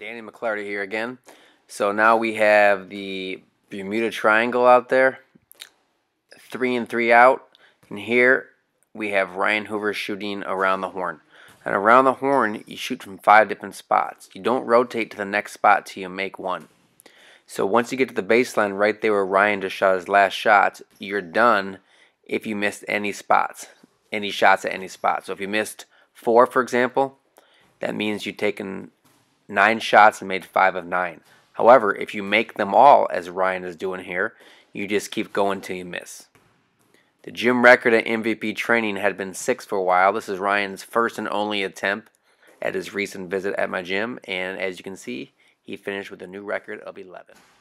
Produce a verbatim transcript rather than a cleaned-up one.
Danny McClarty here again. So now we have the Bermuda Triangle out there, three and three out, and here we have Ryan Hoover shooting around the horn. And around the horn, you shoot from five different spots. You don't rotate to the next spot till you make one. So once you get to the baseline right there where Ryan just shot his last shot, you're done if you missed any spots, any shots at any spot. So if you missed four, for example, that means you've taken nine shots and made five of nine. However, if you make them all, as Ryan is doing here, you just keep going till you miss. The gym record at M V P training had been six for a while. This is Ryan's first and only attempt at his recent visit at my gym, and as you can see, he finished with a new record of eleven.